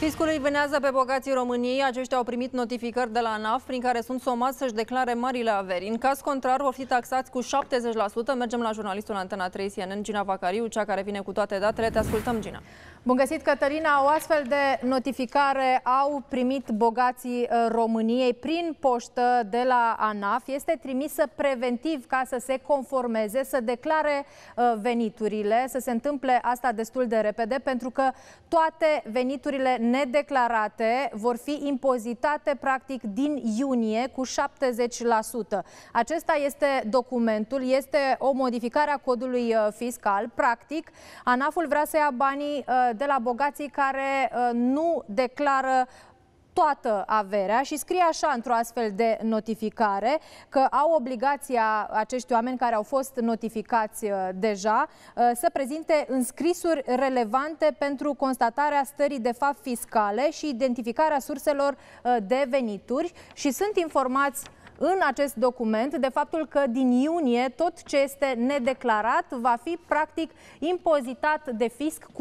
Fiscul îi vânează pe bogații României. Aceștia au primit notificări de la ANAF prin care sunt somați să-și declare marile averi. În caz contrar, vor fi taxați cu 70%. Mergem la jurnalistul Antena 3 CNN, Gina Vacariu, cea care vine cu toate datele. Te ascultăm, Gina. Bun găsit, Cătălina! O astfel de notificare au primit bogații României prin poștă de la ANAF. Este trimisă preventiv ca să se conformeze, să declare veniturile, să se întâmple asta destul de repede, pentru că toate veniturile nedeclarate vor fi impozitate practic din iunie cu 70%. Acesta este documentul, este o modificare a codului fiscal. Practic, ANAF-ul vrea să ia banii de la bogații care nu declară toată averea și scrie așa într-o astfel de notificare că au obligația acești oameni care au fost notificați deja să prezinte înscrisuri relevante pentru constatarea stării de fapt fiscale și identificarea surselor de venituri și sunt informați în acest document de faptul că din iunie tot ce este nedeclarat va fi practic impozitat de fisc cu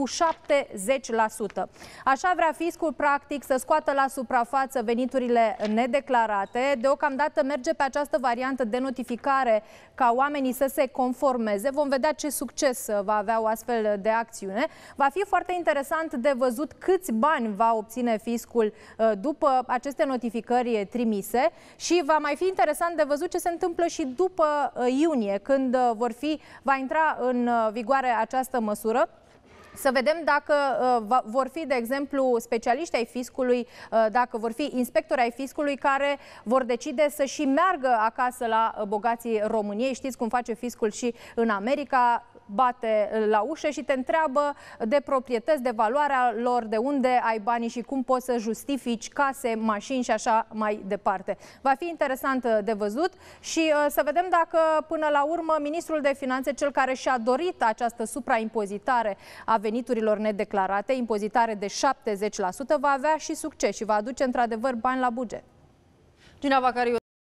70%. Așa vrea fiscul practic să scoată la suprafață veniturile nedeclarate. Deocamdată merge pe această variantă de notificare ca oamenii să se conformeze. Vom vedea ce succes va avea o astfel de acțiune. Va fi foarte interesant de văzut câți bani va obține fiscul după aceste notificări trimise și va mai fi interesant de văzut ce se întâmplă și după iunie, când va intra în vigoare această măsură. Să vedem dacă vor fi, de exemplu, specialiști ai fiscului, dacă vor fi inspectori ai fiscului care vor decide să și meargă acasă la bogații României. Știți cum face fiscul și în America, bate la ușă și te întreabă de proprietăți, de valoarea lor, de unde ai banii și cum poți să justifici case, mașini și așa mai departe. Va fi interesant de văzut și să vedem dacă până la urmă ministrul de finanțe, cel care și-a dorit această supraimpozitare a veniturilor nedeclarate, impozitare de 70%, va avea și succes și va aduce într-adevăr bani la buget. Gina Vacariu.